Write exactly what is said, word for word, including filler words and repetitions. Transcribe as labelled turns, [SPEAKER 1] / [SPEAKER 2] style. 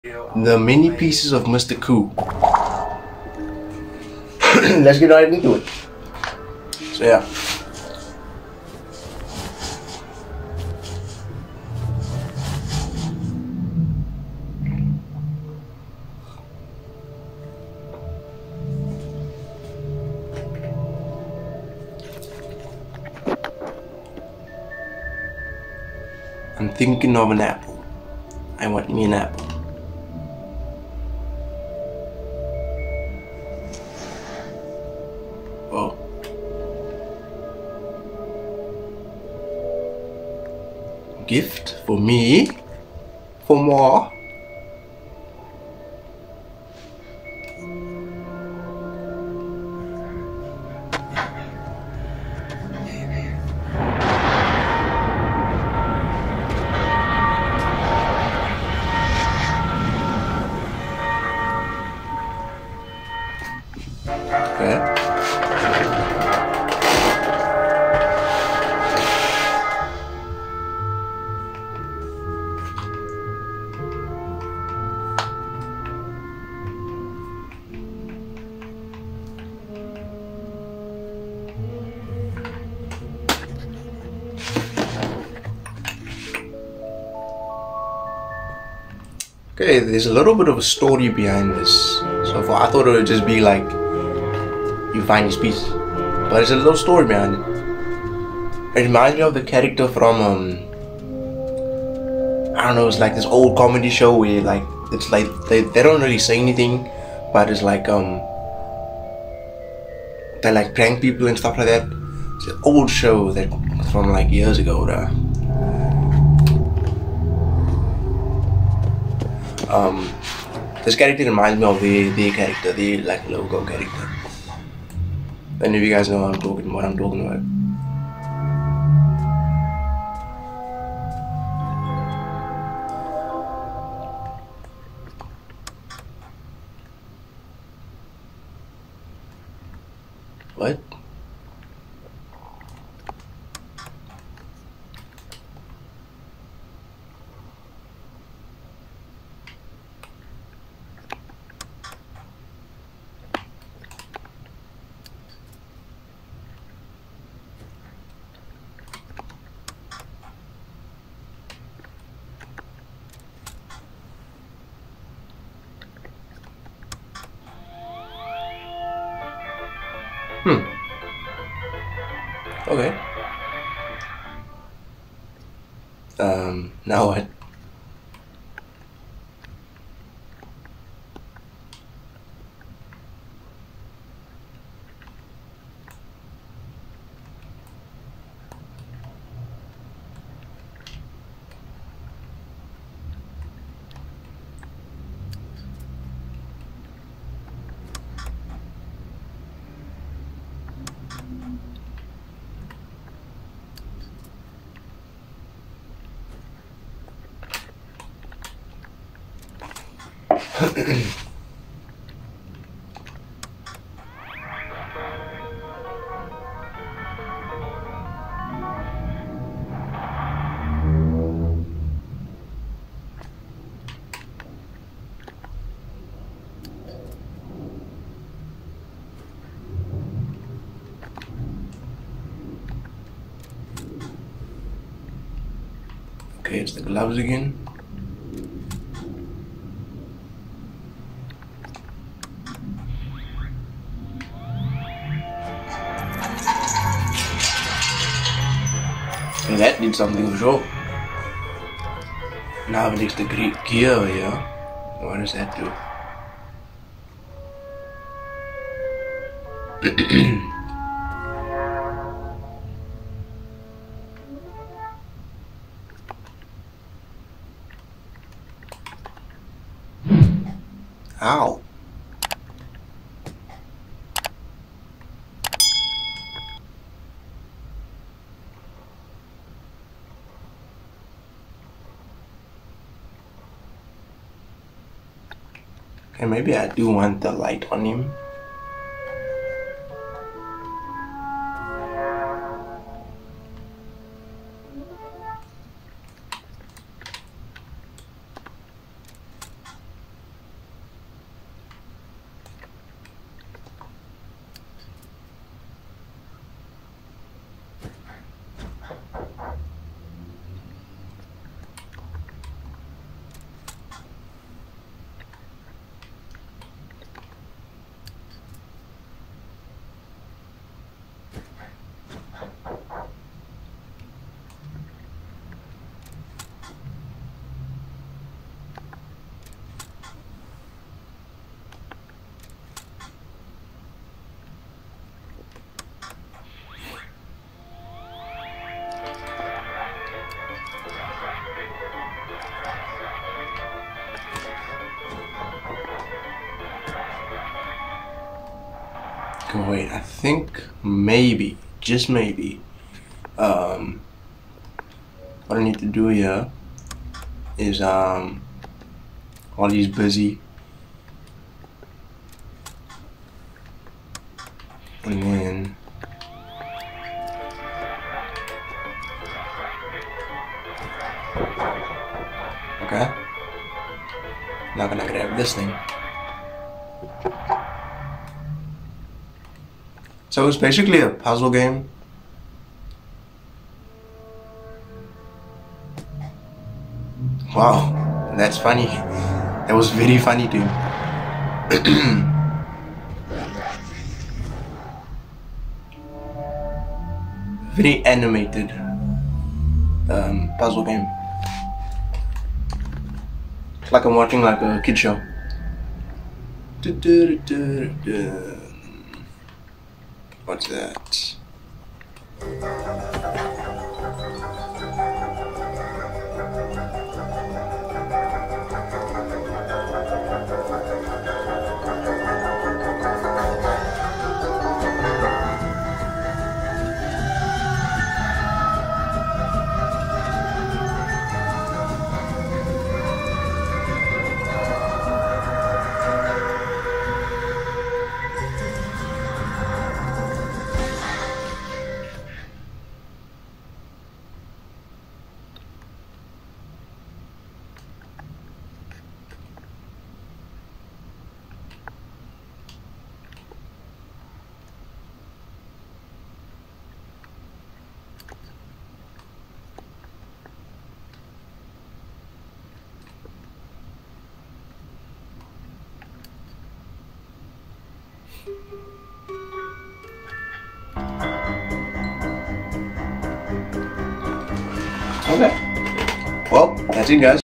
[SPEAKER 1] The many pieces of Mister Koo. Let's get right into it. So yeah. I'm thinking of an apple. I want me an apple. Oh. Gift for me? For more? Okay. Okay, there's a little bit of a story behind this. So far, I thought it would just be like you find this piece, but there's a little story behind it. It reminds me of the character from um, I don't know. It's like this old comedy show where like it's like they they don't really say anything, but it's like um they like prank people and stuff like that. It's an old show that from like years ago. Though. Um, this character reminds me of the the character, the like logo character. Any of you guys know what I'm talking what I'm talking about? What? Hmm. Okay. Um, now what? Okay, it's the gloves again. And that did something for sure. Now it needs the gear here. What does that do? Ow. Okay, maybe I do want the light on him. Wait, I think maybe, just maybe, um, what I need to do here is, um, while he's busy, and then, okay, now gonna grab this thing. So it's basically a puzzle game. Wow, that's funny. That was very funny too. Very animated um, puzzle game. It's like I'm watching like a kid show. What's that? Okay. Well, that's it, guys.